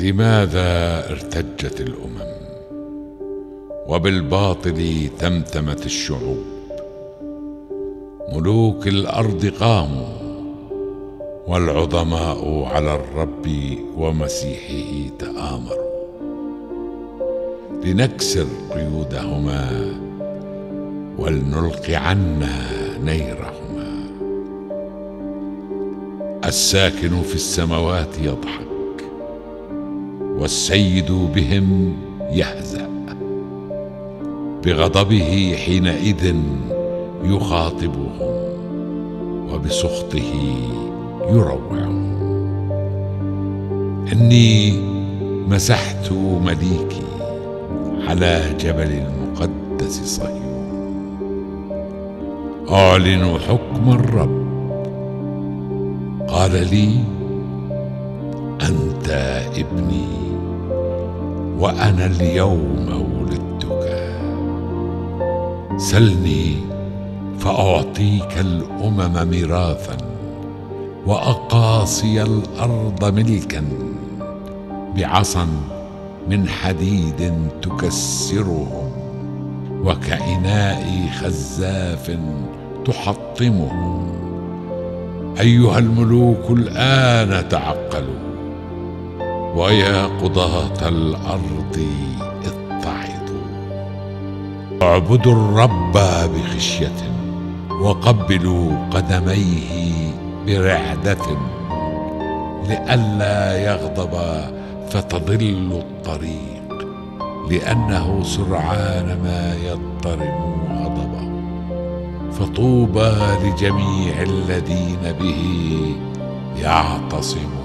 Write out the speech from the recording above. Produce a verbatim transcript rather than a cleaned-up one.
لماذا ارتجت الأمم وبالباطل تمتمت الشعوب؟ ملوك الأرض قاموا والعظماء على الرب ومسيحه تآمروا، لنكسر قيودهما ولنلقي عنا نيرهما. الساكن في السماوات يضحك والسيد بهم يهزأ، بغضبه حينئذ يخاطبهم وبسخطه يروعهم. إني مسحت مليكي على جبل المقدس صهيون، أعلن حكم الرب. قال لي: أنت ابني وأنا اليوم ولدتك، سلني فأعطيك الأمم ميراثا وأقاصي الأرض ملكا، بعصا من حديد تكسرهم وكإناء خزاف تحطمهم. أيها الملوك الآن تعقلوا، ويا قضاة الأرض اتعظوا. اعبدوا الرب بخشية وقبلوا قدميه برعدة، لئلا يغضب فتضل الطريق، لأنه سرعان ما يضطرم غضبه. فطوبى لجميع الذين به يعتصمون.